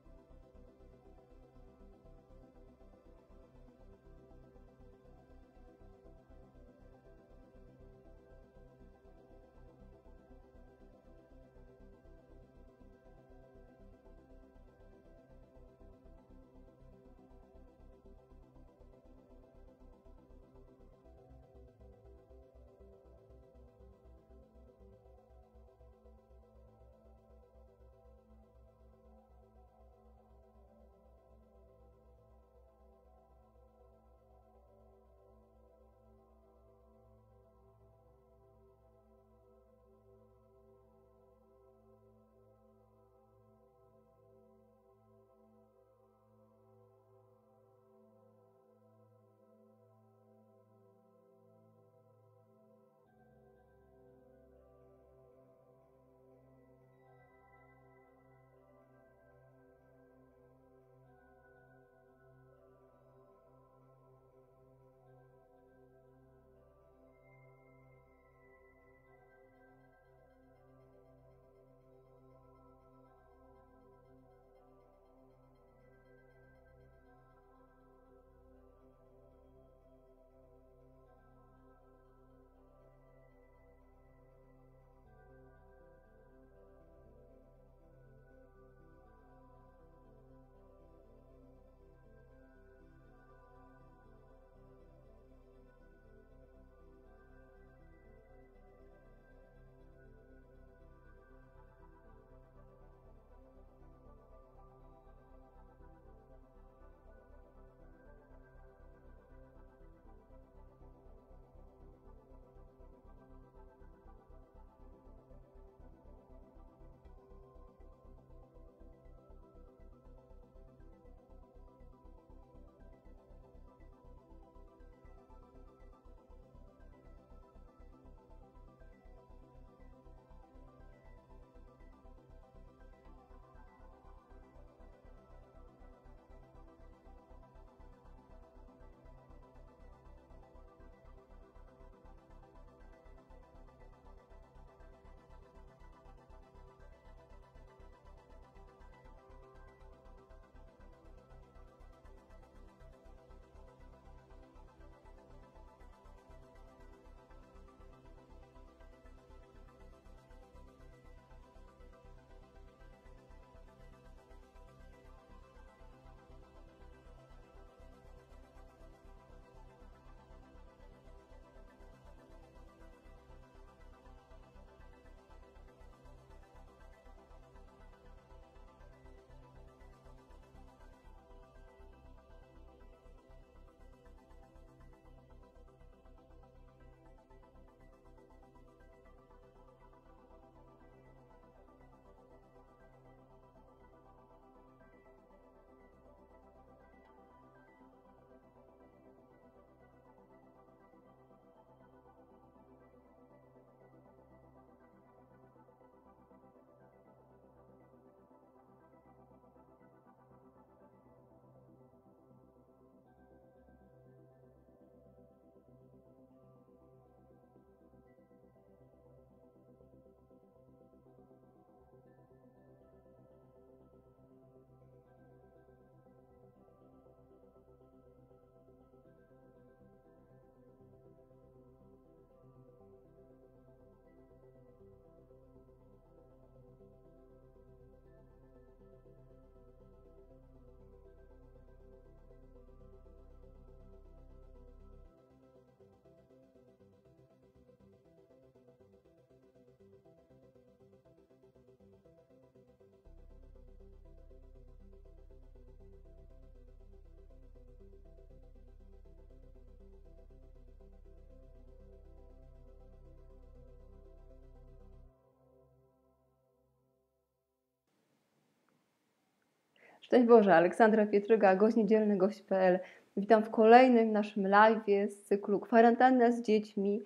Szczęść Boże, Aleksandra Pietryga, gość niedzielny, gość.pl. Witam w kolejnym naszym live'ie z cyklu Kwarantanna z dziećmi.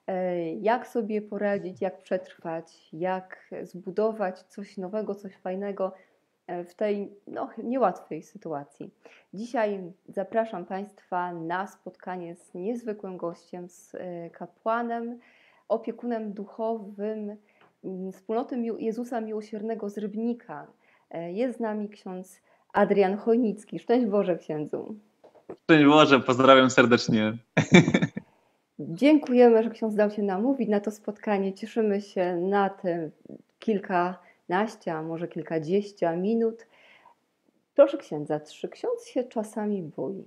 Jak sobie poradzić, jak przetrwać, jak zbudować coś nowego, coś fajnego w tej niełatwej sytuacji. Dzisiaj zapraszam Państwa na spotkanie z niezwykłym gościem, z kapłanem, opiekunem duchowym wspólnoty Jezusa Miłosiernego z Rybnika. Jest z nami ksiądz Adrian Chojnicki. Szczęść Boże księdzu. Szczęść Boże, pozdrawiam serdecznie. Dziękujemy, że ksiądz dał się namówić na to spotkanie. Cieszymy się na te kilkanaście, a może kilkadziesiąt minut. Proszę księdza, czy ksiądz się czasami boi?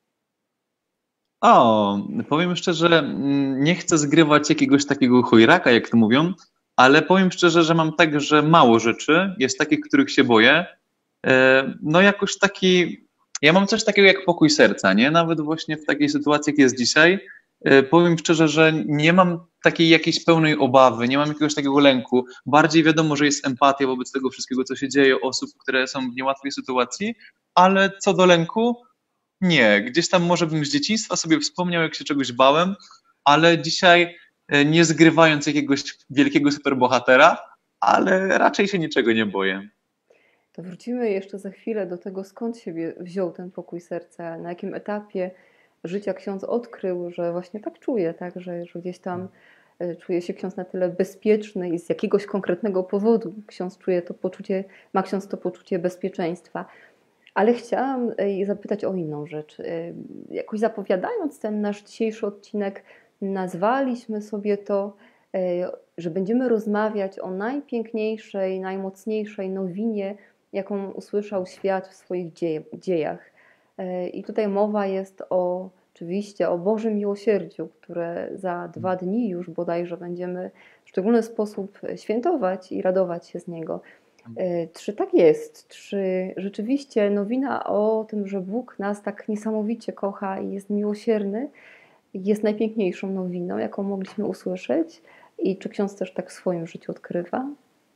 O, powiem szczerze, nie chcę zgrywać jakiegoś takiego chojraka, jak to mówią, ale powiem szczerze, że mam tak, że mało rzeczy jest takich, których się boję. No jakoś taki, ja mam coś takiego jak pokój serca, nie? Nawet właśnie w takiej sytuacji, jak jest dzisiaj, powiem szczerze, że nie mam takiej jakiejś pełnej obawy, nie mam jakiegoś takiego lęku. Bardziej wiadomo, że jest empatia wobec tego wszystkiego, co się dzieje, osób, które są w niełatwej sytuacji, ale co do lęku, nie, gdzieś tam może bym z dzieciństwa sobie wspomniał, jak się czegoś bałem, ale dzisiaj nie zgrywając jakiegoś wielkiego superbohatera, ale raczej się niczego nie boję. To wrócimy jeszcze za chwilę do tego, skąd się wziął ten pokój serca, na jakim etapie życia ksiądz odkrył, że właśnie tak czuje, tak? Że gdzieś tam czuje się ksiądz na tyle bezpieczny i z jakiegoś konkretnego powodu ksiądz czuje to poczucie, ma ksiądz to poczucie bezpieczeństwa. Ale chciałam zapytać o inną rzecz. Jakoś zapowiadając ten nasz dzisiejszy odcinek, nazwaliśmy sobie to, że będziemy rozmawiać o najpiękniejszej, najmocniejszej nowinie, jaką usłyszał świat w swoich dziejach. I tutaj mowa jest oczywiście o Bożym miłosierdziu, które za 2 dni już bodajże będziemy w szczególny sposób świętować i radować się z niego. Czy tak jest? Czy rzeczywiście nowina o tym, że Bóg nas tak niesamowicie kocha i jest miłosierny, jest najpiękniejszą nowiną, jaką mogliśmy usłyszeć? I czy ksiądz też tak w swoim życiu odkrywa?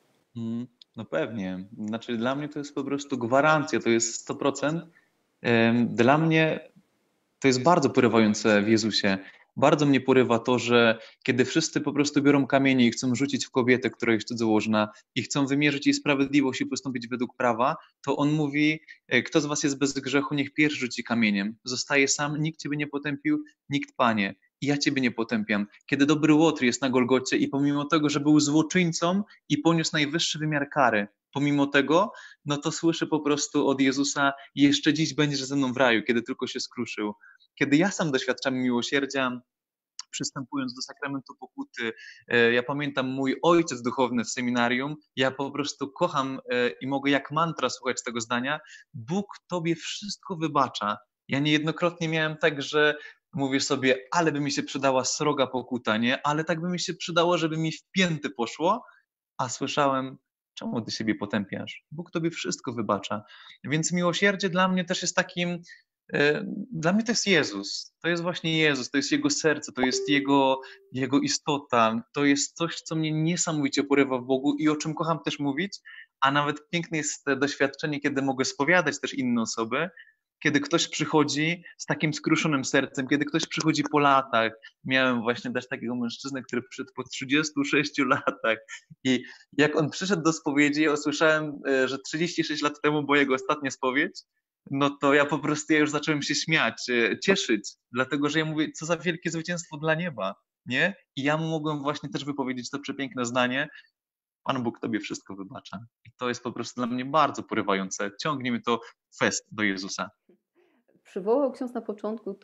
No pewnie. Znaczy dla mnie to jest po prostu gwarancja, to jest 100%. Dla mnie to jest bardzo porywające w Jezusie. Bardzo mnie porywa to, że kiedy wszyscy po prostu biorą kamienie i chcą rzucić w kobietę, która jest cudzołożna i chcą wymierzyć jej sprawiedliwość i postąpić według prawa, to on mówi, kto z was jest bez grzechu, niech pierwszy rzuci kamieniem. Zostaje sam, nikt ciebie nie potępił, nikt Panie. I ja ciebie nie potępiam. Kiedy dobry Łotr jest na Golgocie i pomimo tego, że był złoczyńcą i poniósł najwyższy wymiar kary, pomimo tego, no to słyszę po prostu od Jezusa, jeszcze dziś będziesz ze mną w raju, kiedy tylko się skruszył. Kiedy ja sam doświadczam miłosierdzia, przystępując do sakramentu pokuty, ja pamiętam mój ojciec duchowny w seminarium, ja po prostu kocham i mogę jak mantra słuchać tego zdania, Bóg tobie wszystko wybacza. Ja niejednokrotnie miałem tak, że mówię sobie, ale by mi się przydała sroga pokuta, nie? Ale tak by mi się przydało, żeby mi w pięty poszło, a słyszałem, czemu ty siebie potępiasz? Bóg tobie wszystko wybacza. Więc miłosierdzie dla mnie też jest takim, dla mnie to jest Jezus. To jest właśnie Jezus, to jest Jego serce, to jest Jego istota. To jest coś, co mnie niesamowicie porywa w Bogu i o czym kocham też mówić, a nawet piękne jest to doświadczenie, kiedy mogę spowiadać też inne osoby, kiedy ktoś przychodzi z takim skruszonym sercem, kiedy ktoś przychodzi po latach. Miałem właśnie też takiego mężczyznę, który przyszedł po 36 latach i jak on przyszedł do spowiedzi, ja usłyszałem, że 36 lat temu była jego ostatnia spowiedź, no to ja po prostu ja już zacząłem się śmiać, cieszyć, dlatego że ja mówię, co za wielkie zwycięstwo dla nieba, nie? I ja mu mogłem właśnie też wypowiedzieć to przepiękne zdanie, Pan Bóg tobie wszystko wybacza. I to jest po prostu dla mnie bardzo porywające. Ciągnie mnie to fest do Jezusa. Przywołał ksiądz na początku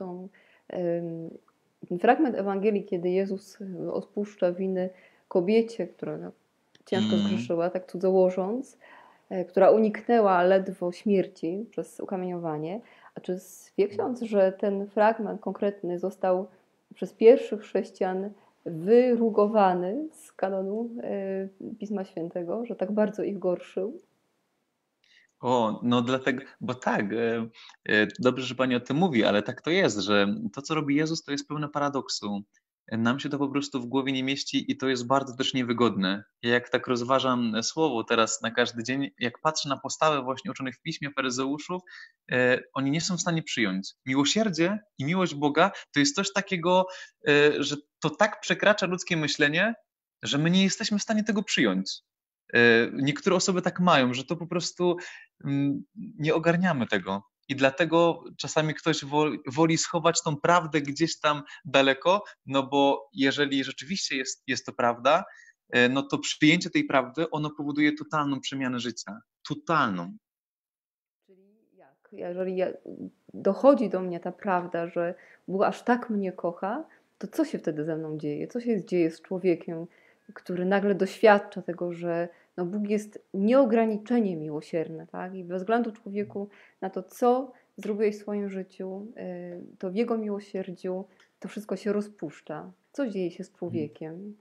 ten fragment Ewangelii, kiedy Jezus odpuszcza winy kobiecie, która ciężko Mm. zgrzeszyła, tak cudzołożąc, która uniknęła ledwo śmierci przez ukamieniowanie. A czy wie ksiądz, że ten fragment konkretny został przez pierwszych chrześcijan wyrugowany z kanonu Pisma Świętego, że tak bardzo ich gorszył? O, no dlatego, bo tak, dobrze, że Pani o tym mówi, ale tak to jest, że to, co robi Jezus, to jest pełne paradoksu. Nam się to po prostu w głowie nie mieści i to jest bardzo też niewygodne. Ja jak tak rozważam słowo teraz na każdy dzień, jak patrzę na postawę właśnie uczonych w piśmie faryzeuszów, oni nie są w stanie przyjąć. Miłosierdzie i miłość Boga to jest coś takiego, że to tak przekracza ludzkie myślenie, że my nie jesteśmy w stanie tego przyjąć. Niektóre osoby tak mają, że to po prostu nie ogarniamy tego. I dlatego czasami ktoś woli schować tą prawdę gdzieś tam daleko, no bo jeżeli rzeczywiście jest to prawda, no to przyjęcie tej prawdy, ono powoduje totalną przemianę życia. Totalną. Jeżeli dochodzi do mnie ta prawda, że Bóg aż tak mnie kocha, to co się wtedy ze mną dzieje? Co się dzieje z człowiekiem, który nagle doświadcza tego, że no Bóg jest nieograniczenie miłosierny, tak? I bez względu człowieku na to, co zrobiłeś w swoim życiu, to w Jego miłosierdziu to wszystko się rozpuszcza. Co dzieje się z człowiekiem?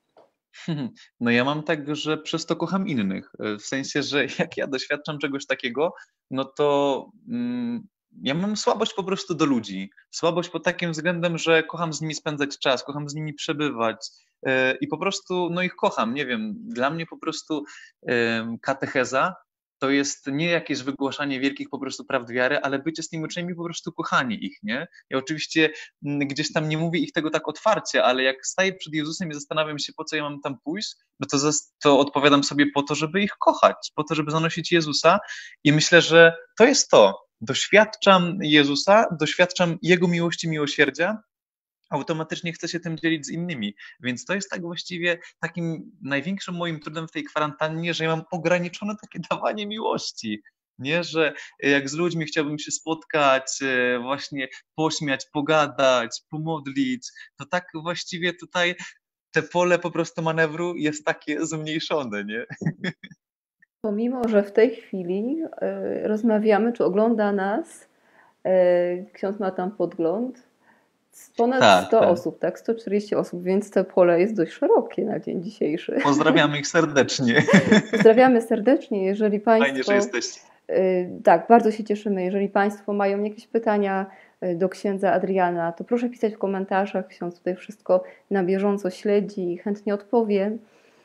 No ja mam tak, że przez to kocham innych. W sensie, że jak ja doświadczam czegoś takiego, no to ja mam słabość po prostu do ludzi. Słabość pod takim względem, że kocham z nimi spędzać czas, kocham z nimi przebywać i po prostu no ich kocham. Nie wiem, dla mnie po prostu katecheza to jest nie jakieś wygłaszanie wielkich po prostu prawd wiary, ale bycie z tymi uczniami, po prostu kochanie ich, nie? Ja oczywiście gdzieś tam nie mówię ich tego tak otwarcie, ale jak staję przed Jezusem i zastanawiam się, po co ja mam tam pójść, no to odpowiadam sobie po to, żeby ich kochać, po to, żeby zanosić Jezusa i myślę, że to jest to. Doświadczam Jezusa, doświadczam Jego miłości, miłosierdzia, automatycznie chcę się tym dzielić z innymi. Więc to jest tak właściwie takim największym moim trudem w tej kwarantannie, że ja mam ograniczone takie dawanie miłości. Nie, że jak z ludźmi chciałbym się spotkać, właśnie pośmiać, pogadać, pomodlić, to tak właściwie tutaj te pole po prostu manewru jest takie zmniejszone, nie? Pomimo, że w tej chwili rozmawiamy, czy ogląda nas, ksiądz ma tam podgląd, ponad Tak, 100 tak. osób, tak? 140 osób, więc to pole jest dość szerokie na dzień dzisiejszy. Pozdrawiamy ich serdecznie. Pozdrawiamy serdecznie. Jeżeli Fajnie, że Państwo, jesteście. tak, bardzo się cieszymy. Jeżeli Państwo mają jakieś pytania do księdza Adriana, to proszę pisać w komentarzach. Ksiądz tutaj wszystko na bieżąco śledzi i chętnie odpowie.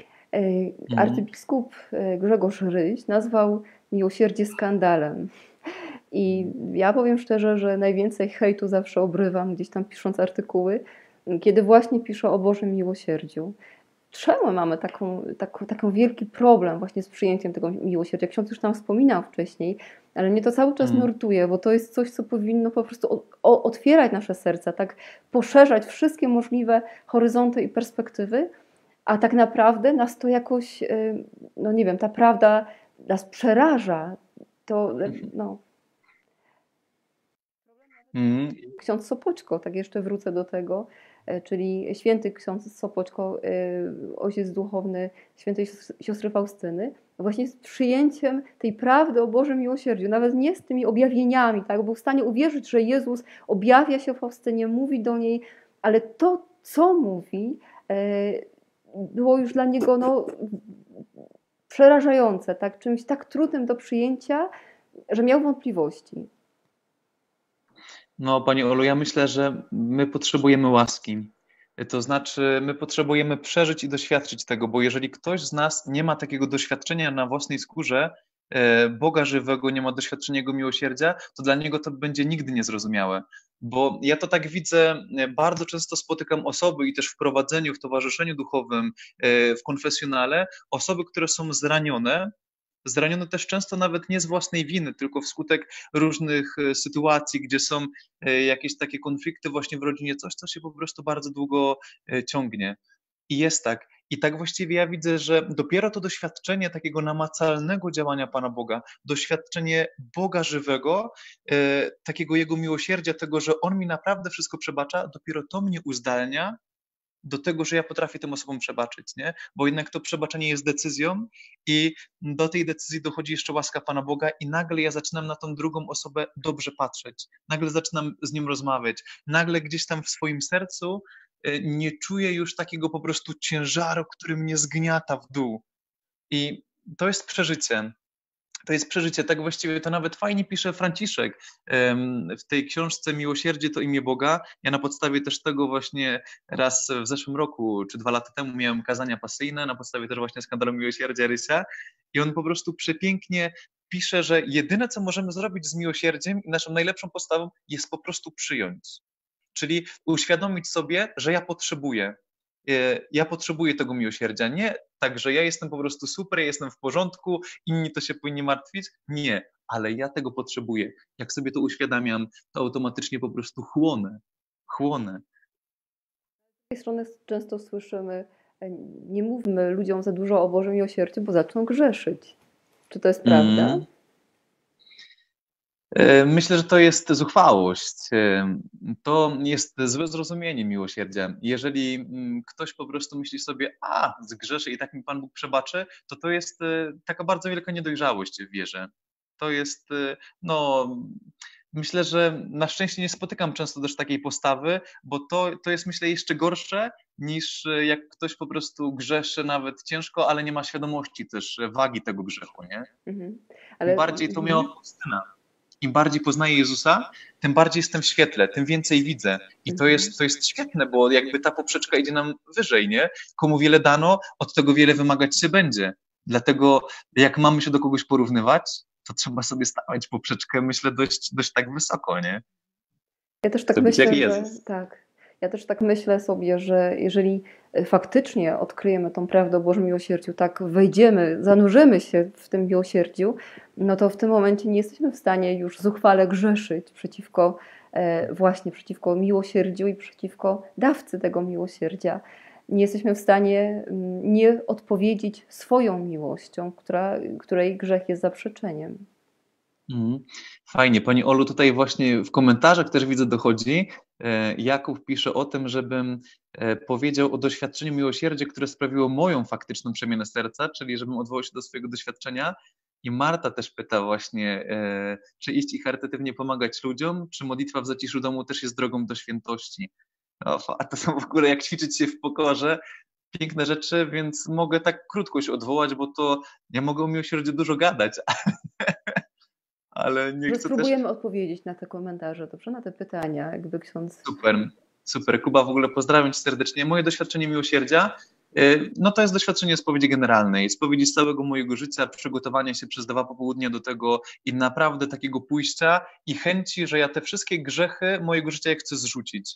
Arcybiskup Grzegorz Ryś nazwał miłosierdzie skandalem. I ja powiem szczerze, że najwięcej hejtu zawsze obrywam gdzieś tam pisząc artykuły, kiedy właśnie piszę o Bożym miłosierdziu. Czemu mamy taką wielki problem właśnie z przyjęciem tego miłosierdzia? Ksiądz już tam wspominał wcześniej, ale mnie to cały czas nurtuje, bo to jest coś, co powinno po prostu otwierać nasze serca, tak poszerzać wszystkie możliwe horyzonty i perspektywy, a tak naprawdę nas to jakoś, no nie wiem, ta prawda nas przeraża. To, no. Mm. Ksiądz Sopoćko, tak jeszcze wrócę do tego, czyli święty ksiądz Sopoćko, ojciec duchowny świętej siostry Faustyny, właśnie z przyjęciem tej prawdy o Bożym miłosierdziu, nawet nie z tymi objawieniami, tak, był w stanie uwierzyć, że Jezus objawia się Faustynie, mówi do niej, ale to, co mówi, było już dla niego no, przerażające, tak, czymś tak trudnym do przyjęcia, że miał wątpliwości. No, Pani Olu, ja myślę, że my potrzebujemy łaski. To znaczy, my potrzebujemy przeżyć i doświadczyć tego, bo jeżeli ktoś z nas nie ma takiego doświadczenia na własnej skórze, Boga żywego, nie ma doświadczenia Jego miłosierdzia, to dla niego to będzie nigdy niezrozumiałe. Bo ja to tak widzę, bardzo często spotykam osoby i też w prowadzeniu, w towarzyszeniu duchowym, w konfesjonale, osoby, które są zranione też często nawet nie z własnej winy, tylko wskutek różnych sytuacji, gdzie są jakieś takie konflikty właśnie w rodzinie, coś, co się po prostu bardzo długo ciągnie. I jest tak. I tak właściwie ja widzę, że dopiero to doświadczenie takiego namacalnego działania Pana Boga, doświadczenie Boga żywego, takiego Jego miłosierdzia, tego, że On mi naprawdę wszystko przebacza, dopiero to mnie uzdalnia do tego, że ja potrafię tym osobom przebaczyć, nie? Bo jednak to przebaczenie jest decyzją i do tej decyzji dochodzi jeszcze łaska Pana Boga i nagle ja zaczynam na tą drugą osobę dobrze patrzeć. Nagle zaczynam z nim rozmawiać. Nagle gdzieś tam w swoim sercu nie czuję już takiego po prostu ciężaru, który mnie zgniata w dół. I to jest przeżycie. To jest przeżycie, tak właściwie to nawet fajnie pisze Franciszek w tej książce Miłosierdzie to imię Boga. Ja na podstawie też tego właśnie raz w zeszłym roku, czy 2 lata temu miałem kazania pasyjne, na podstawie też właśnie skandalu Miłosierdzia Rysia i on po prostu przepięknie pisze, że jedyne, co możemy zrobić z miłosierdziem i naszą najlepszą postawą jest po prostu przyjąć. Czyli uświadomić sobie, że ja potrzebuję tego miłosierdzia. Nie tak, że ja jestem po prostu super, ja jestem w porządku, inni to się powinni martwić. Nie, ale ja tego potrzebuję. Jak sobie to uświadamiam, to automatycznie po prostu chłonę. Z tej strony często słyszymy, nie mówmy ludziom za dużo o Bożym miłosierdziu, bo zaczną grzeszyć. Czy to jest prawda? Myślę, że to jest zuchwałość. To jest złe zrozumienie miłosierdzia. Jeżeli ktoś po prostu myśli sobie, zgrzeszę i tak mi Pan Bóg przebaczy, to jest taka bardzo wielka niedojrzałość w wierze. To jest, no, myślę, że na szczęście nie spotykam często też takiej postawy, bo to jest, myślę, jeszcze gorsze niż jak ktoś po prostu grzeszy nawet ciężko, ale nie ma świadomości też wagi tego grzechu, nie? Mhm. Tym Ale bardziej to miała Faustyna. Im bardziej poznaję Jezusa, tym bardziej jestem w świetle, tym więcej widzę. I to jest świetne, bo jakby ta poprzeczka idzie nam wyżej, nie? Komu wiele dano, od tego wiele wymagać się będzie. Dlatego jak mamy się do kogoś porównywać, to trzeba sobie stawiać poprzeczkę, myślę, dość tak wysoko, nie? ja też tak Chcę być jak myślę, że Jezus. tak. Ja też tak myślę sobie, że jeżeli faktycznie odkryjemy tą prawdę o Bożym miłosierdziu, tak wejdziemy, zanurzymy się w tym miłosierdziu, no to w tym momencie nie jesteśmy w stanie już zuchwale grzeszyć właśnie przeciwko miłosierdziu i przeciwko dawcy tego miłosierdzia. Nie jesteśmy w stanie nie odpowiedzieć swoją miłością, której grzech jest zaprzeczeniem. Mhm. Fajnie. Pani Olu, tutaj właśnie w komentarzach też widzę dochodzi. Jakub pisze o tym, żebym powiedział o doświadczeniu miłosierdzia, które sprawiło moją faktyczną przemianę serca, czyli żebym odwołał się do swojego doświadczenia. I Marta też pyta właśnie, czy iść i charytatywnie pomagać ludziom, czy modlitwa w zaciszu domu też jest drogą do świętości. A to są w ogóle jak ćwiczyć się w pokorze, piękne rzeczy, więc mogę tak krótko się odwołać, bo to ja mogę o miłosierdziu dużo gadać, ale nie Że chcę też. spróbujemy odpowiedzieć na te komentarze, dobrze? Na te pytania, jakby ksiądz. Super, super. Kuba, w ogóle pozdrawiam Cię serdecznie. Moje doświadczenie miłosierdzia, no to jest doświadczenie spowiedzi generalnej, spowiedzi z całego mojego życia, przygotowania się przez 2 popołudnia do tego i naprawdę takiego pójścia i chęci, że ja te wszystkie grzechy mojego życia chcę zrzucić.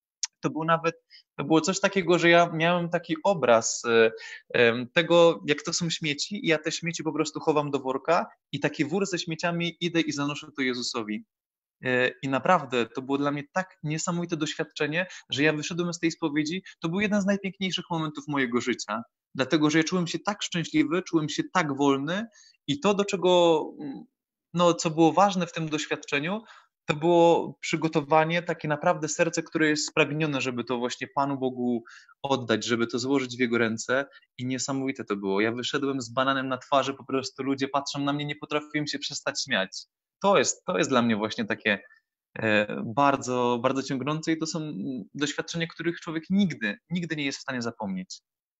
To było coś takiego, że ja miałem taki obraz tego, jak to są śmieci i ja te śmieci po prostu chowam do worka i taki wór ze śmieciami idę i zanoszę to Jezusowi. I naprawdę to było dla mnie tak niesamowite doświadczenie, że ja wyszedłem z tej spowiedzi. To był jeden z najpiękniejszych momentów mojego życia, dlatego że ja czułem się tak szczęśliwy, czułem się tak wolny i to, do czego, no, co było ważne w tym doświadczeniu, to było przygotowanie, takie naprawdę serce, które jest spragnione, żeby to właśnie Panu Bogu oddać, żeby to złożyć w Jego ręce i niesamowite to było. Ja wyszedłem z bananem na twarzy, po prostu ludzie patrzą na mnie, nie potrafiłem się przestać śmiać. To jest dla mnie właśnie takie bardzo, bardzo ciągnące i to są doświadczenia, których człowiek nigdy nie jest w stanie zapomnieć.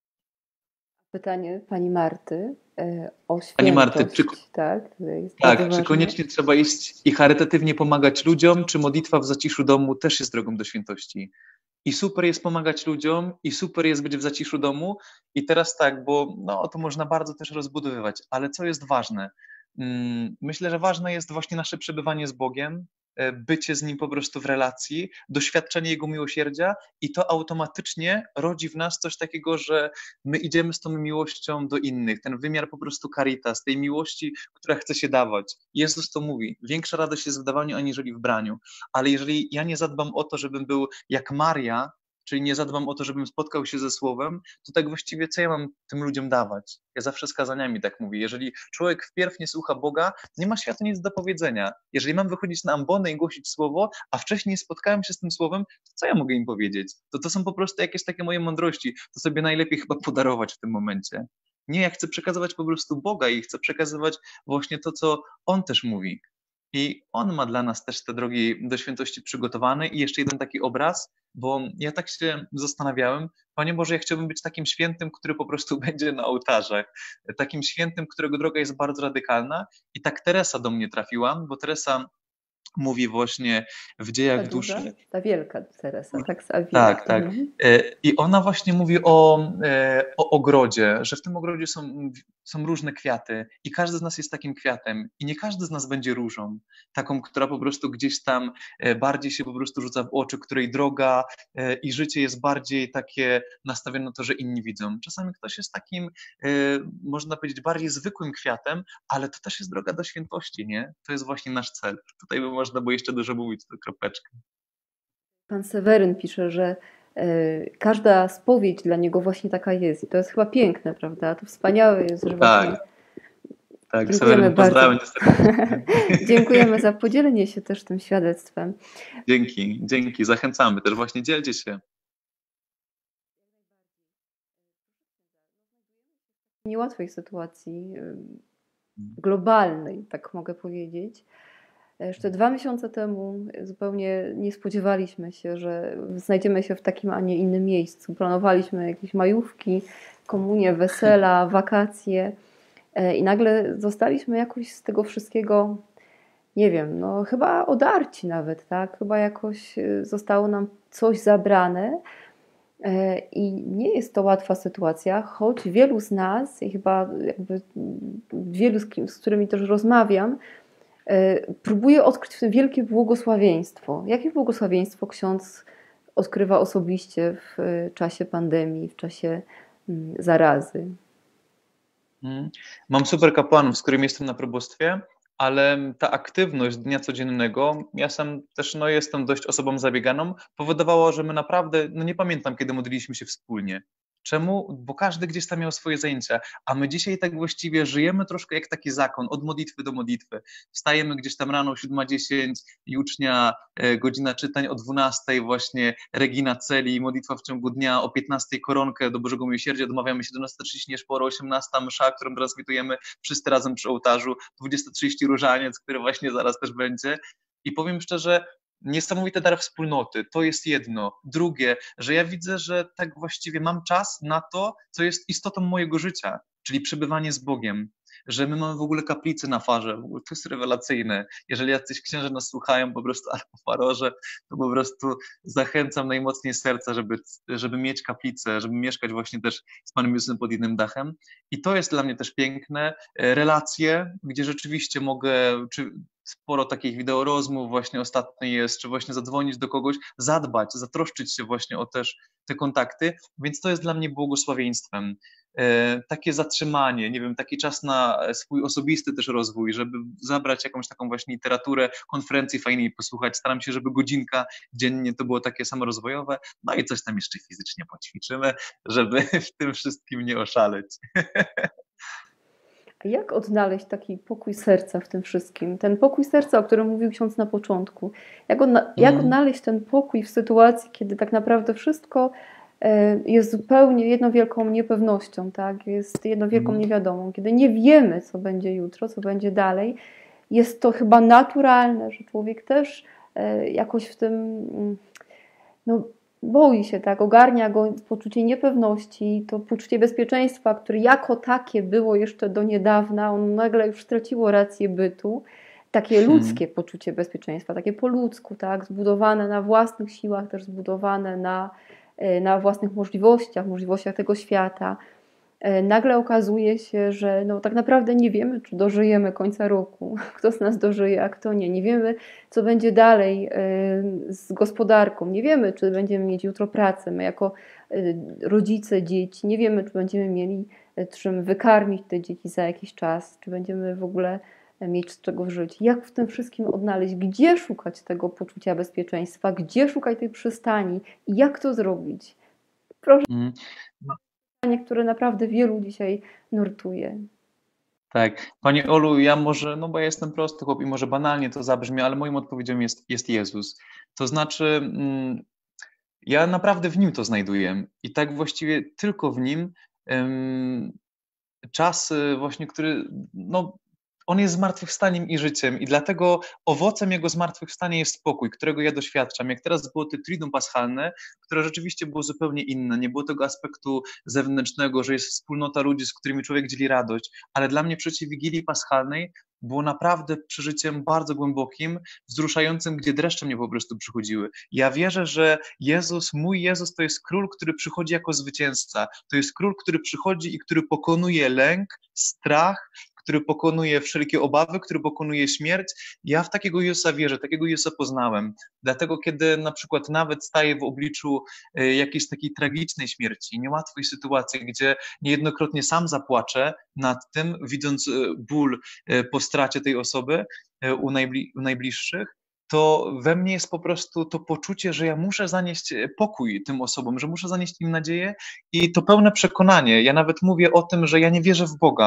Pytanie pani Marty o Pani Marty, świętość, tak? To jest bardzo tak, czy ważne. koniecznie trzeba iść i charytatywnie pomagać ludziom, czy modlitwa w zaciszu domu też jest drogą do świętości? I super jest pomagać ludziom, i super jest być w zaciszu domu. I teraz tak, bo no, to można bardzo też rozbudowywać, ale co jest ważne? Myślę, że ważne jest właśnie nasze przebywanie z Bogiem, bycie z Nim po prostu w relacji, doświadczenie Jego miłosierdzia i to automatycznie rodzi w nas coś takiego, że my idziemy z tą miłością do innych, ten wymiar po prostu caritas, tej miłości, która chce się dawać. Jezus to mówi, większa radość jest w dawaniu aniżeli w braniu, ale jeżeli ja nie zadbam o to, żebym był jak Maria, czyli nie zadbam o to, żebym spotkał się ze Słowem, to tak właściwie co ja mam tym ludziom dawać? Ja zawsze z kazaniami tak mówię. Jeżeli człowiek wpierw nie słucha Boga, nie ma światu nic do powiedzenia. Jeżeli mam wychodzić na ambonę i głosić Słowo, a wcześniej nie spotkałem się z tym Słowem, to co ja mogę im powiedzieć? To są po prostu jakieś takie moje mądrości. To sobie najlepiej chyba podarować w tym momencie. Nie, ja chcę przekazywać po prostu Boga i chcę przekazywać właśnie to, co On też mówi. I On ma dla nas też te drogi do świętości przygotowane. I jeszcze jeden taki obraz, bo ja tak się zastanawiałem, Panie Boże, ja chciałbym być takim świętym, który po prostu będzie na ołtarzach, takim świętym, którego droga jest bardzo radykalna. I tak Teresa do mnie trafiła, bo Teresa mówi właśnie w Ta dziejach duża, duszy. ta wielka Teresa, tak, z Avila. Tak, tak. I ona właśnie mówi o ogrodzie, że w tym ogrodzie są różne kwiaty i każdy z nas jest takim kwiatem i nie każdy z nas będzie różą, taką, która po prostu gdzieś tam bardziej się po prostu rzuca w oczy, której droga i życie jest bardziej takie nastawione na to, że inni widzą. Czasami ktoś jest takim, można powiedzieć, bardziej zwykłym kwiatem, ale to też jest droga do świętości, nie? To jest właśnie nasz cel. Tutaj by można było jeszcze dużo mówić, to kropeczkę. Pan Seweryn pisze, że każda spowiedź dla niego właśnie taka jest. I to jest chyba piękne, prawda? To wspaniałe jest, że właśnie Tak, Tak, Dziękujemy Seweryn, bardzo. pozdrawiam cię serdecznie. Dziękujemy za podzielenie się też tym świadectwem. Dzięki, zachęcamy też, właśnie dzielcie się. Niełatwej sytuacji globalnej, tak mogę powiedzieć. Jeszcze 2 miesiące temu zupełnie nie spodziewaliśmy się, że znajdziemy się w takim, a nie innym miejscu. Planowaliśmy jakieś majówki, komunie, wesela, wakacje i nagle zostaliśmy jakoś z tego wszystkiego, nie wiem, no chyba odarci nawet, tak? Chyba jakoś zostało nam coś zabrane. I nie jest to łatwa sytuacja, choć wielu z nas, i chyba jakby wielu, z którymi też rozmawiam, próbuje odkryć w tym wielkie błogosławieństwo. Jakie błogosławieństwo ksiądz odkrywa osobiście w czasie pandemii, w czasie zarazy? Mam super kapłanów, z którymi jestem na probostwie, ale ta aktywność dnia codziennego, ja sam też jestem dość osobą zabieganą, powodowała, że my naprawdę, nie pamiętam, kiedy modliliśmy się wspólnie. Czemu? Bo każdy gdzieś tam miał swoje zajęcia, a my dzisiaj tak właściwie żyjemy troszkę jak taki zakon, od modlitwy do modlitwy. Wstajemy gdzieś tam rano, 7:10, jucznia, godzina czytań, o 12:00 właśnie Regina Celi, modlitwa w ciągu dnia, o 15:00 koronkę do Bożego Miłosierdzia, domawiamy 17:30 nieszporo, 18:00 msza, którą transmitujemy wszyscy razem przy ołtarzu, 20:30 różaniec, który właśnie zaraz też będzie. I powiem szczerze, niesamowity dar wspólnoty, to jest jedno. Drugie, że ja widzę, że tak właściwie mam czas na to, co jest istotą mojego życia, czyli przebywanie z Bogiem, że my mamy w ogóle kaplicę na farze, w ogóle to jest rewelacyjne. Jeżeli jacyś księża nas słuchają po prostu albo farorze, to po prostu zachęcam najmocniej z serca, żeby mieć kaplicę, żeby mieszkać właśnie też z Panem Jezusem pod jednym dachem. I to jest dla mnie też piękne. Relacje, gdzie rzeczywiście mogę, czy sporo takich wideorozmów właśnie ostatnio jest, czy właśnie zadzwonić do kogoś, zadbać, zatroszczyć się właśnie o też te kontakty, więc to jest dla mnie błogosławieństwem. Takie zatrzymanie, nie wiem, taki czas na swój osobisty też rozwój, żeby zabrać jakąś taką właśnie literaturę, konferencji fajnej posłuchać. Staram się, żeby godzinka dziennie to było takie samorozwojowe, no i coś tam jeszcze fizycznie poćwiczymy, żeby w tym wszystkim nie oszaleć. A jak odnaleźć taki pokój serca w tym wszystkim? Ten pokój serca, o którym mówił ksiądz na początku. Jak odnaleźć ten pokój w sytuacji, kiedy tak naprawdę wszystko jest zupełnie jedną wielką niepewnością, tak? Jest jedną wielką niewiadomą. Kiedy nie wiemy, co będzie jutro, co będzie dalej, jest to chyba naturalne, że człowiek też jakoś w tym boi się, tak? Ogarnia go poczucie niepewności, to poczucie bezpieczeństwa, które jako takie było jeszcze do niedawna, on nagle już straciło rację bytu. Takie ludzkie poczucie bezpieczeństwa, takie po ludzku, tak? Zbudowane na własnych siłach, też zbudowane na własnych możliwościach tego świata. Nagle okazuje się, że tak naprawdę nie wiemy, czy dożyjemy końca roku, kto z nas dożyje, a kto nie. Nie wiemy, co będzie dalej z gospodarką. Nie wiemy, czy będziemy mieć jutro pracę. My jako rodzice dzieci nie wiemy, czy będziemy mieli czym wykarmić te dzieci za jakiś czas, czy będziemy w ogóle mieć z czego żyć. Jak w tym wszystkim odnaleźć, gdzie szukać tego poczucia bezpieczeństwa, gdzie szukać tej przystani i jak to zrobić? Proszę. Pytanie, które naprawdę wielu dzisiaj nurtuje. Tak. Panie Olu, ja może, bo ja jestem prosty chłop i może banalnie to zabrzmi, ale moją odpowiedzią jest Jezus. To znaczy, ja naprawdę w Nim to znajduję i tak właściwie tylko w Nim czas właśnie, który, On jest zmartwychwstaniem i życiem i dlatego owocem Jego zmartwychwstania jest spokój, którego ja doświadczam. Jak teraz było to Triduum Paschalne, które rzeczywiście było zupełnie inne. Nie było tego aspektu zewnętrznego, że jest wspólnota ludzi, z którymi człowiek dzieli radość, ale dla mnie przeżycie Wigilii Paschalnej było naprawdę przeżyciem bardzo głębokim, wzruszającym, gdzie dreszcze mnie po prostu przychodziły. Ja wierzę, że mój Jezus to jest król, który przychodzi jako zwycięzca. To jest król, który przychodzi i który pokonuje lęk, strach, który pokonuje wszelkie obawy, który pokonuje śmierć. Ja w takiego Jezusa wierzę, takiego Jezusa poznałem. Dlatego, kiedy na przykład nawet staję w obliczu jakiejś takiej tragicznej śmierci, niełatwej sytuacji, gdzie niejednokrotnie sam zapłaczę nad tym, widząc ból po stracie tej osoby u najbliższych, to we mnie jest po prostu to poczucie, że ja muszę zanieść pokój tym osobom, że muszę zanieść im nadzieję i to pełne przekonanie. Ja nawet mówię o tym, że ja nie wierzę w Boga.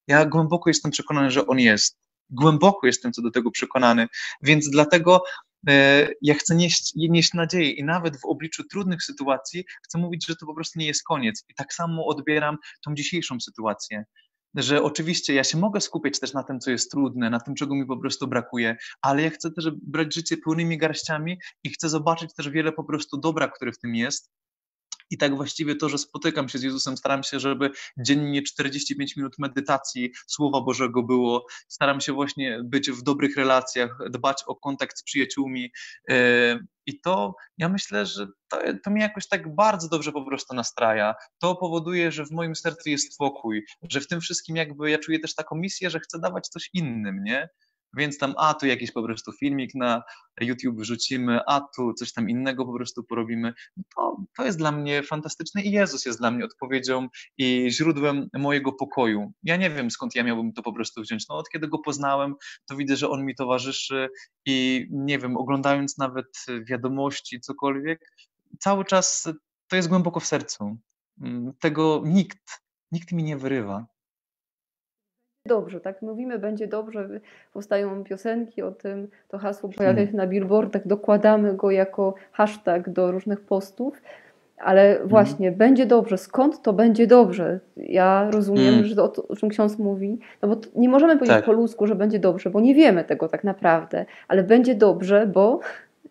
Ja głęboko jestem przekonany, że On jest. Głęboko jestem co do tego przekonany, więc dlatego ja chcę nieść nadzieję i nawet w obliczu trudnych sytuacji chcę mówić, że to po prostu nie jest koniec. I tak samo odbieram tą dzisiejszą sytuację, że oczywiście ja się mogę skupiać też na tym, co jest trudne, na tym, czego mi po prostu brakuje, ale ja chcę też brać życie pełnymi garściami i chcę zobaczyć też wiele po prostu dobra, które w tym jest. I tak właściwie to, że spotykam się z Jezusem, staram się, żeby dziennie 45 minut medytacji Słowa Bożego było. Staram się właśnie być w dobrych relacjach, dbać o kontakt z przyjaciółmi. I to ja myślę, że to mnie jakoś tak bardzo dobrze po prostu nastraja. To powoduje, że w moim sercu jest spokój, że w tym wszystkim jakby ja czuję też taką misję, że chcę dawać coś innym, nie? Więc tam, tu jakiś po prostu filmik na YouTube wrzucimy, tu coś tam innego po prostu porobimy. To jest dla mnie fantastyczne i Jezus jest dla mnie odpowiedzią i źródłem mojego pokoju. Ja nie wiem, skąd ja miałbym to po prostu wziąć. No, od kiedy go poznałem, to widzę, że on mi towarzyszy i nie wiem, oglądając nawet wiadomości, cokolwiek, cały czas to jest głęboko w sercu. Tego nikt mi nie wyrywa. Dobrze, tak mówimy, będzie dobrze, powstają piosenki o tym, to hasło pojawia Hmm. się na billboardach, dokładamy go jako hashtag do różnych postów, ale Hmm. właśnie, będzie dobrze, skąd to będzie dobrze? Ja rozumiem, że to, o czym ksiądz mówi, no bo nie możemy powiedzieć po Tak. ludzku, że będzie dobrze, bo nie wiemy tego tak naprawdę, ale będzie dobrze, bo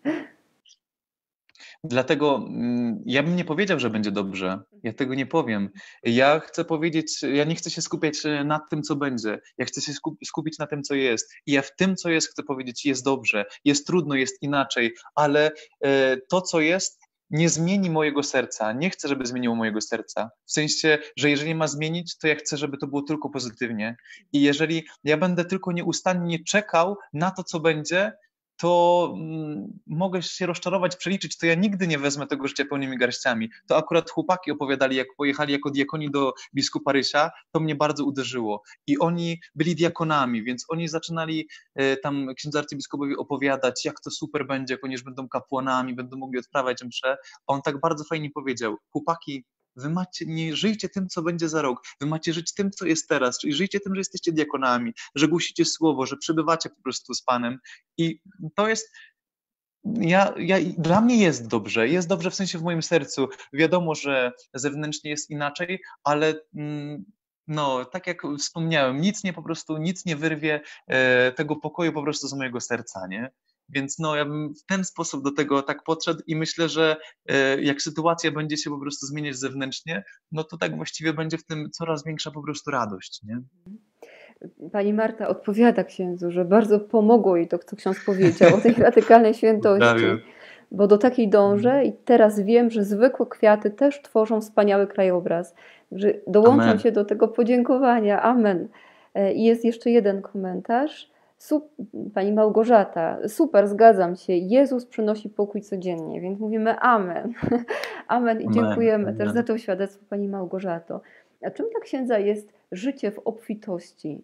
Dlatego ja bym nie powiedział, że będzie dobrze. Ja tego nie powiem. Ja chcę powiedzieć, ja nie chcę się skupiać na tym, co będzie. Ja chcę się skupić na tym, co jest. I ja w tym, co jest, chcę powiedzieć, jest dobrze, jest trudno, jest inaczej, ale to, co jest, nie zmieni mojego serca. Nie chcę, żeby zmieniło mojego serca. W sensie, że jeżeli ma zmienić, to ja chcę, żeby to było tylko pozytywnie. I jeżeli ja będę tylko nieustannie czekał na to, co będzie, to mogę się rozczarować, przeliczyć, to ja nigdy nie wezmę tego życia pełnymi garściami. To akurat chłopaki opowiadali, jak pojechali jako diakoni do biskupa Rysia, to mnie bardzo uderzyło. I oni byli diakonami, więc oni zaczynali tam księdzu arcybiskupowi opowiadać, jak to super będzie, ponieważ będą kapłanami, będą mogli odprawiać msze. On tak bardzo fajnie powiedział, chłopaki, nie żyjcie tym, co będzie za rok. Wy macie żyć tym, co jest teraz, czyli żyjcie tym, że jesteście diakonami, że głosicie słowo, że przebywacie po prostu z Panem. I to jest, dla mnie jest dobrze w sensie w moim sercu. Wiadomo, że zewnętrznie jest inaczej, ale no, tak jak wspomniałem, nic nie wyrwie tego pokoju po prostu z mojego serca, nie? Więc no, ja bym w ten sposób do tego tak podszedł i myślę, że jak sytuacja będzie się po prostu zmieniać zewnętrznie, no to tak właściwie będzie w tym coraz większa po prostu radość, nie? pani Marta odpowiada księdzu, że bardzo pomogło jej to, co ksiądz powiedział o tej radykalnej świętości, Pozdrawiam. bo do takiej dążę i teraz wiem, że zwykłe kwiaty też tworzą wspaniały krajobraz. Że dołączam Amen. się do tego podziękowania. Amen. I jest jeszcze jeden komentarz. Pani Małgorzata, super, zgadzam się. Jezus przynosi pokój codziennie, więc mówimy amen. Amen i Amen. dziękujemy też za Amen. to świadectwo pani Małgorzato. A czym dla księdza jest życie w obfitości?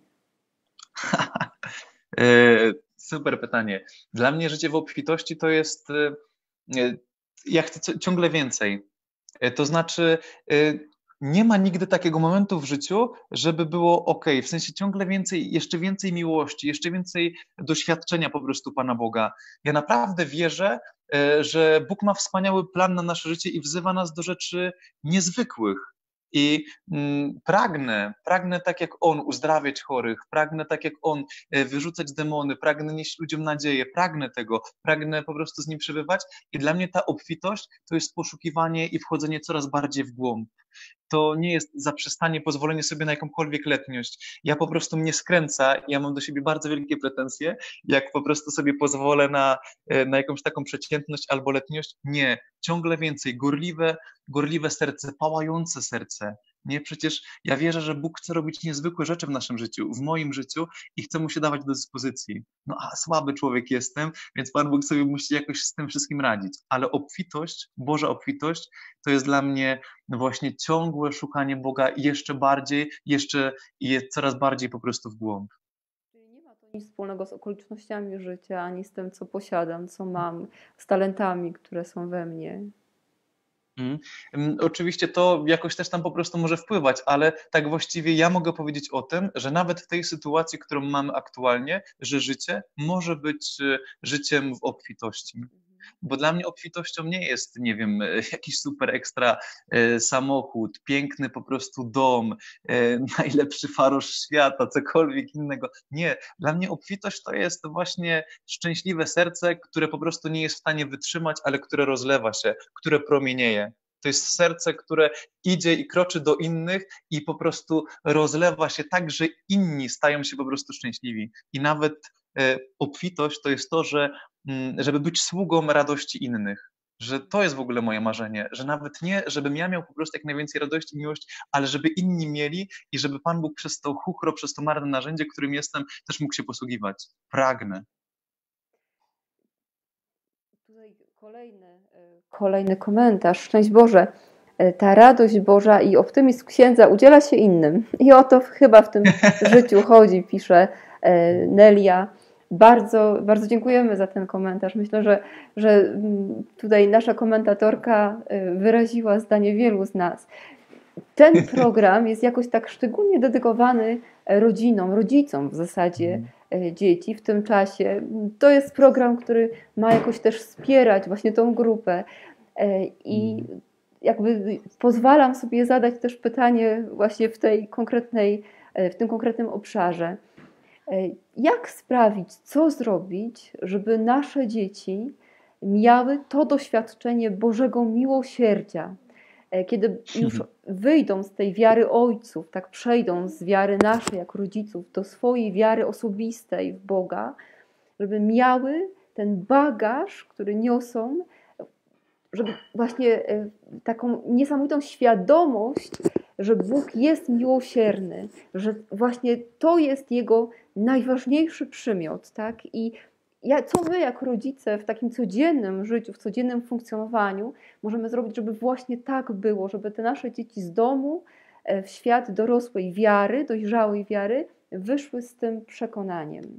Super pytanie. Dla mnie życie w obfitości to jest, ja chcę ciągle więcej. To znaczy, nie ma nigdy takiego momentu w życiu, żeby było ok, w sensie ciągle więcej, jeszcze więcej miłości, jeszcze więcej doświadczenia po prostu Pana Boga. Ja naprawdę wierzę, że Bóg ma wspaniały plan na nasze życie i wzywa nas do rzeczy niezwykłych. I pragnę tak jak On uzdrawiać chorych, pragnę tak jak On wyrzucać demony, pragnę nieść ludziom nadzieję, pragnę tego, pragnę po prostu z Nim przebywać i dla mnie ta obfitość to jest poszukiwanie i wchodzenie coraz bardziej w głąb. To nie jest zaprzestanie, pozwolenie sobie na jakąkolwiek letniość. Ja po prostu mnie skręca, ja mam do siebie bardzo wielkie pretensje, jak po prostu sobie pozwolę na jakąś taką przeciętność albo letniość. Nie, ciągle więcej, gorliwe serce, pałające serce. Nie, przecież ja wierzę, że Bóg chce robić niezwykłe rzeczy w naszym życiu, w moim życiu i chce mu się dawać do dyspozycji. No a słaby człowiek jestem, więc Pan Bóg sobie musi jakoś z tym wszystkim radzić. Ale obfitość, Boża obfitość, to jest dla mnie właśnie ciągłe szukanie Boga jeszcze bardziej, jeszcze i coraz bardziej po prostu w głąb. Czyli nie ma to nic wspólnego z okolicznościami życia, ani z tym, co posiadam, co mam, z talentami, które są we mnie. Mhm. Oczywiście to jakoś też tam po prostu może wpływać, ale tak właściwie ja mogę powiedzieć o tym, że nawet w tej sytuacji, którą mamy aktualnie, że życie może być życiem w obfitości. Bo dla mnie obfitością nie jest, nie wiem, jakiś super ekstra samochód, piękny po prostu dom, najlepszy farosz świata, cokolwiek innego. Nie, dla mnie obfitość to jest właśnie szczęśliwe serce, które po prostu nie jest w stanie wytrzymać, ale które rozlewa się, które promienieje. To jest serce, które idzie i kroczy do innych i po prostu rozlewa się tak, że inni stają się po prostu szczęśliwi. I nawet obfitość to jest to, że żeby być sługą radości innych. Że to jest w ogóle moje marzenie, że nawet nie, żebym ja miał po prostu jak najwięcej radości i miłości, ale żeby inni mieli i żeby Pan Bóg przez to chuchro, przez to marne narzędzie, którym jestem, też mógł się posługiwać. Pragnę. Tutaj kolejny komentarz. Szczęść Boże. Ta radość Boża i optymizm księdza udziela się innym. I o to chyba w tym życiu chodzi, pisze Nelia. Bardzo, bardzo dziękujemy za ten komentarz. Myślę, że tutaj nasza komentatorka wyraziła zdanie wielu z nas. Ten program jest jakoś tak szczególnie dedykowany rodzinom, rodzicom w zasadzie dzieci w tym czasie. To jest program, który ma jakoś też wspierać właśnie tą grupę i jakby pozwalam sobie zadać też pytanie właśnie w tym konkretnym obszarze. Jak sprawić, co zrobić, żeby nasze dzieci miały to doświadczenie Bożego miłosierdzia, kiedy już wyjdą z tej wiary ojców, tak przejdą z wiary naszej jako rodziców do swojej wiary osobistej w Boga, żeby miały ten bagaż, który niosą, żeby właśnie taką niesamowitą świadomość, że Bóg jest miłosierny, że właśnie to jest Jego najważniejszy przymiot, tak? I co my jako rodzice w takim codziennym życiu, w codziennym funkcjonowaniu możemy zrobić, żeby właśnie tak było, żeby te nasze dzieci z domu w świat dorosłej wiary, dojrzałej wiary wyszły z tym przekonaniem?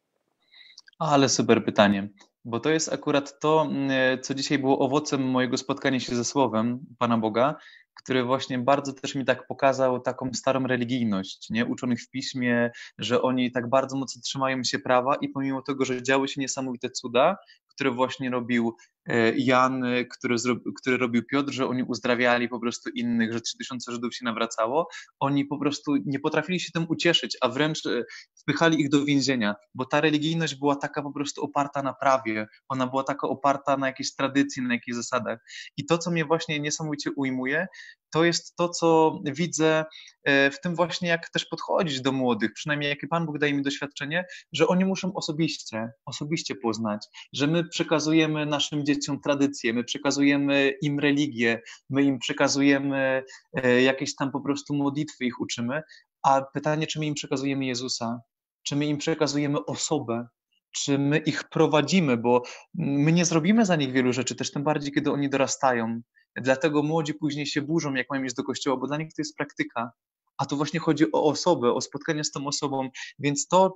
Ale super pytanie, bo to jest akurat to, co dzisiaj było owocem mojego spotkania się ze Słowem Pana Boga, który właśnie bardzo też mi tak pokazał taką starą religijność, nie? Uczonych w piśmie, że oni tak bardzo mocno trzymają się prawa i pomimo tego, że działy się niesamowite cuda, które właśnie robił Jan, który robił Piotr, że oni uzdrawiali po prostu innych, że 3000 Żydów się nawracało, oni po prostu nie potrafili się tym ucieszyć, a wręcz wpychali ich do więzienia, bo ta religijność była taka po prostu oparta na prawie, ona była taka oparta na jakiejś tradycji, na jakichś zasadach. I to, co mnie właśnie niesamowicie ujmuje, to jest to, co widzę w tym właśnie, jak też podchodzić do młodych, przynajmniej jakie Pan Bóg daje mi doświadczenie, że oni muszą osobiście poznać, że my przekazujemy naszym dzieciom tradycje, my przekazujemy im religię, my im przekazujemy jakieś tam po prostu modlitwy, ich uczymy, a pytanie, czy my im przekazujemy Jezusa, czy my im przekazujemy osobę, czy my ich prowadzimy, bo my nie zrobimy za nich wielu rzeczy, też tym bardziej, kiedy oni dorastają. Dlatego młodzi później się burzą, jak mają iść do kościoła, bo dla nich to jest praktyka. A tu właśnie chodzi o osobę, o spotkanie z tą osobą. Więc to,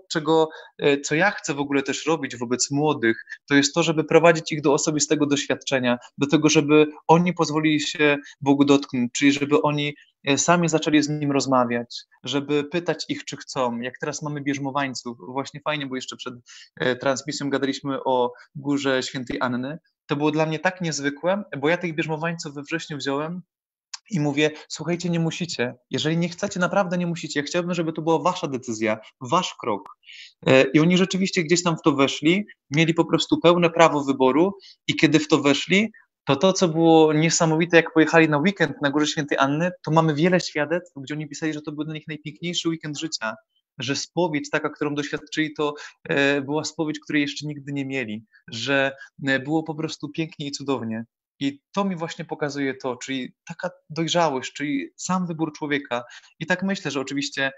co ja chcę w ogóle też robić wobec młodych, to jest to, żeby prowadzić ich do osobistego doświadczenia, do tego, żeby oni pozwolili się Bogu dotknąć, czyli żeby oni sami zaczęli z Nim rozmawiać, żeby pytać ich, czy chcą. Jak teraz mamy bierzmowańców, właśnie fajnie, bo jeszcze przed transmisją gadaliśmy o Górze Świętej Anny. To było dla mnie tak niezwykłe, bo ja tych bierzmowańców we wrześniu wziąłem i mówię, słuchajcie, nie musicie. Jeżeli nie chcecie, naprawdę nie musicie. Ja chciałbym, żeby to była wasza decyzja, wasz krok. I oni rzeczywiście gdzieś tam w to weszli, mieli po prostu pełne prawo wyboru i kiedy w to weszli, to, co było niesamowite, jak pojechali na weekend na Górze Świętej Anny, to mamy wiele świadectw, gdzie oni pisali, że to był dla nich najpiękniejszy weekend życia, że spowiedź taka, którą doświadczyli, to była spowiedź, której jeszcze nigdy nie mieli, że było po prostu pięknie i cudownie. I to mi właśnie pokazuje to, czyli taka dojrzałość, czyli sam wybór człowieka. I tak myślę, że oczywiście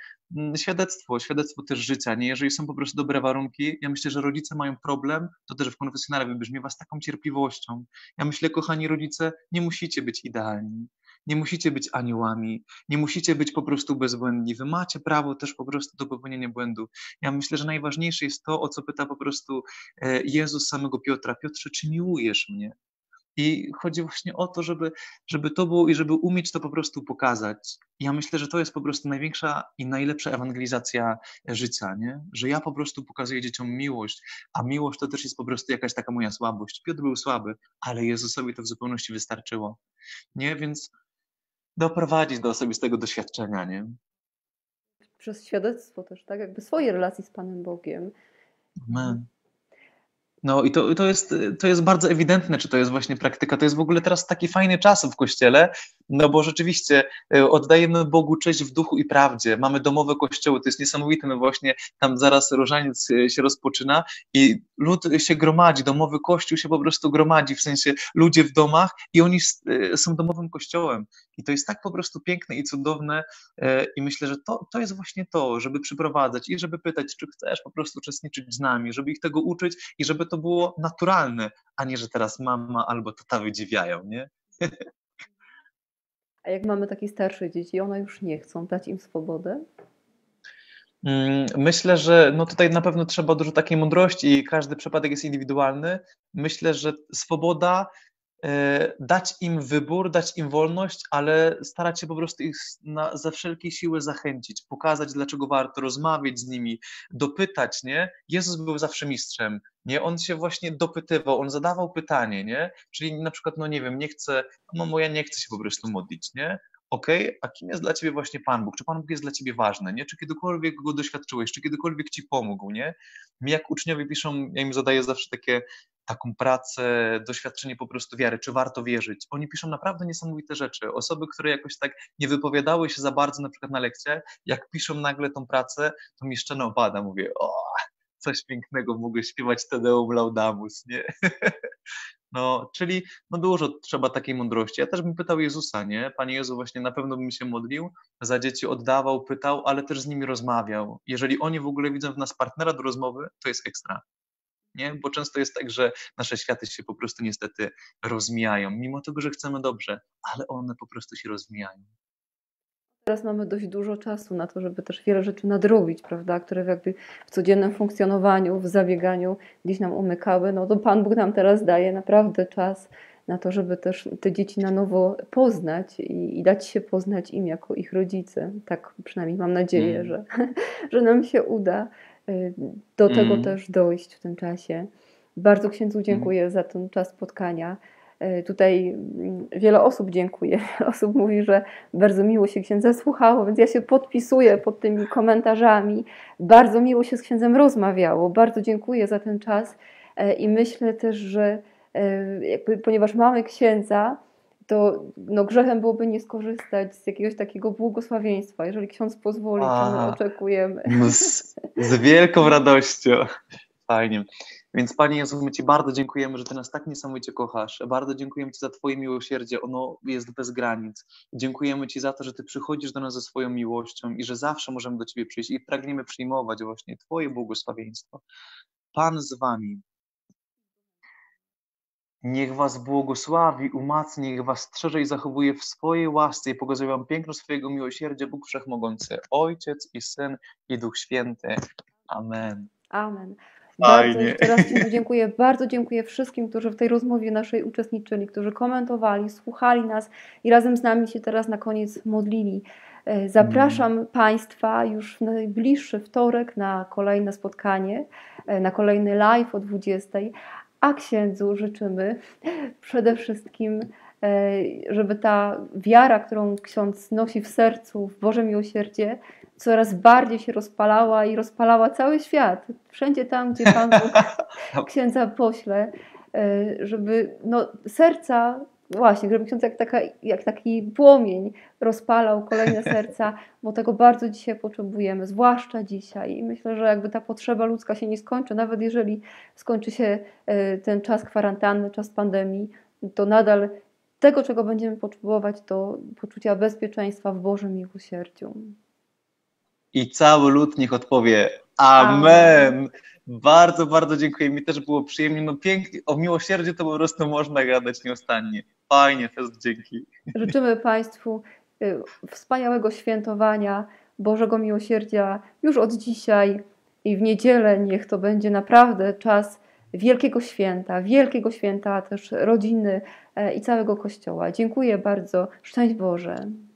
świadectwo też życia, nie? Jeżeli są po prostu dobre warunki, ja myślę, że rodzice mają problem, to też w konfesjonale wybrzmiewa z taką cierpliwością. Ja myślę, kochani rodzice, nie musicie być idealni, nie musicie być aniołami, nie musicie być po prostu bezbłędni. Wy macie prawo też po prostu do popełnienia błędu. Ja myślę, że najważniejsze jest to, o co pyta po prostu Jezus samego Piotra. Piotrze, czy miłujesz mnie? I chodzi właśnie o to, żeby to było i żeby umieć to po prostu pokazać. Ja myślę, że to jest po prostu największa i najlepsza ewangelizacja życia, nie? Że ja po prostu pokazuję dzieciom miłość, a miłość to też jest po prostu jakaś taka moja słabość. Piotr był słaby, ale Jezusowi to w zupełności wystarczyło, nie? Więc doprowadzić do osobistego doświadczenia, nie? Przez świadectwo też, tak? Jakby swojej relacji z Panem Bogiem. Amen. No i to jest bardzo ewidentne, czy to jest właśnie praktyka. To jest w ogóle teraz taki fajny czas w Kościele, no bo rzeczywiście oddajemy Bogu cześć w duchu i prawdzie. Mamy domowe kościoły, to jest niesamowite, no właśnie tam zaraz różaniec się rozpoczyna i lud się gromadzi, domowy kościół się po prostu gromadzi, w sensie ludzie w domach i oni są domowym kościołem. I to jest tak po prostu piękne i cudowne i myślę, że to jest właśnie to, żeby przyprowadzać i żeby pytać, czy chcesz po prostu uczestniczyć z nami, żeby ich tego uczyć i żeby to było naturalne, a nie, że teraz mama albo tata wydziwiają, nie? A jak mamy takie starsze dzieci, one już nie chcą dać im swobodę? Myślę, że no tutaj na pewno trzeba dużo takiej mądrości i każdy przypadek jest indywidualny. Myślę, że swoboda, dać im wybór, dać im wolność, ale starać się po prostu ich za wszelkie siły zachęcić, pokazać, dlaczego warto rozmawiać z nimi, dopytać, nie? Jezus był zawsze mistrzem, nie? On się właśnie dopytywał, on zadawał pytanie, nie? Czyli na przykład, no nie wiem, mamo, ja nie chcę się po prostu modlić, nie? Okej, a kim jest dla ciebie właśnie Pan Bóg? Czy Pan Bóg jest dla ciebie ważny, nie? Czy kiedykolwiek go doświadczyłeś, czy kiedykolwiek ci pomógł, nie? Mi jak uczniowie piszą, ja im zadaję zawsze taką pracę, doświadczenie po prostu wiary, czy warto wierzyć. Oni piszą naprawdę niesamowite rzeczy. Osoby, które jakoś tak nie wypowiadały się za bardzo na przykład na lekcjach, jak piszą nagle tą pracę, to mi szczena opada. Mówię, o, coś pięknego, mogę śpiewać Te Deum Laudamus, nie? No, czyli no dużo trzeba takiej mądrości. Ja też bym pytał Jezusa, nie? Panie Jezu, właśnie na pewno bym się modlił, za dzieci oddawał, pytał, ale też z nimi rozmawiał. Jeżeli oni w ogóle widzą w nas partnera do rozmowy, to jest ekstra. Nie? Bo często jest tak, że nasze światy się po prostu niestety rozmijają, mimo tego, że chcemy dobrze, ale one po prostu się rozmijają. Teraz mamy dość dużo czasu na to, żeby też wiele rzeczy nadrobić, prawda, które jakby w codziennym funkcjonowaniu, w zabieganiu gdzieś nam umykały. No to Pan Bóg nam teraz daje naprawdę czas na to, żeby też te dzieci na nowo poznać i dać się poznać im jako ich rodzice. Tak przynajmniej mam nadzieję, że nam się uda do tego też dojść w tym czasie. Bardzo księdzu dziękuję za ten czas spotkania. Tutaj wiele osób dziękuję. Wiele osób mówi, że bardzo miło się księdza słuchało, więc ja się podpisuję pod tymi komentarzami. Bardzo miło się z księdzem rozmawiało. Bardzo dziękuję za ten czas i myślę też, że ponieważ mamy księdza, to no, grzechem byłoby nie skorzystać z jakiegoś takiego błogosławieństwa. Jeżeli ksiądz pozwoli, to my oczekujemy. No z wielką radością. Fajnie. Więc Panie Jezu, my Ci bardzo dziękujemy, że Ty nas tak niesamowicie kochasz. Bardzo dziękujemy Ci za Twoje miłosierdzie. Ono jest bez granic. Dziękujemy Ci za to, że Ty przychodzisz do nas ze swoją miłością i że zawsze możemy do Ciebie przyjść i pragniemy przyjmować właśnie Twoje błogosławieństwo. Pan z Wami. Niech Was błogosławi, umacni, niech Was strzeże i zachowuje w swojej łasce i pokazuje Wam piękno swojego miłosierdzia Bóg Wszechmogący, Ojciec i Syn i Duch Święty. Amen. Amen. Bardzo jeszcze raz Ci dziękuję. Bardzo dziękuję wszystkim, którzy w tej rozmowie naszej uczestniczyli, którzy komentowali, słuchali nas i razem z nami się teraz na koniec modlili. Zapraszam Państwa już w najbliższy wtorek na kolejne spotkanie, na kolejny live o 20. A księdzu życzymy przede wszystkim, żeby ta wiara, którą ksiądz nosi w sercu, w Boże miłosierdzie, coraz bardziej się rozpalała i rozpalała cały świat. Wszędzie tam, gdzie Pan Bóg księdza pośle, żeby no, serca, właśnie, żeby ksiądz jak taki płomień rozpalał kolejne serca, bo tego bardzo dzisiaj potrzebujemy, zwłaszcza dzisiaj. I myślę, że jakby ta potrzeba ludzka się nie skończy, nawet jeżeli skończy się ten czas kwarantanny, czas pandemii, to nadal tego, czego będziemy potrzebować, to poczucia bezpieczeństwa w Bożym miłosierdziu. I cały lud niech odpowie Amen. Bardzo, bardzo dziękuję. Mi też było przyjemnie. No pięknie. O miłosierdziu to po prostu można gadać nieustannie. Fajnie, też dzięki. Życzymy Państwu wspaniałego świętowania Bożego Miłosierdzia już od dzisiaj i w niedzielę niech to będzie naprawdę czas wielkiego święta też rodziny i całego Kościoła. Dziękuję bardzo. Szczęść Boże.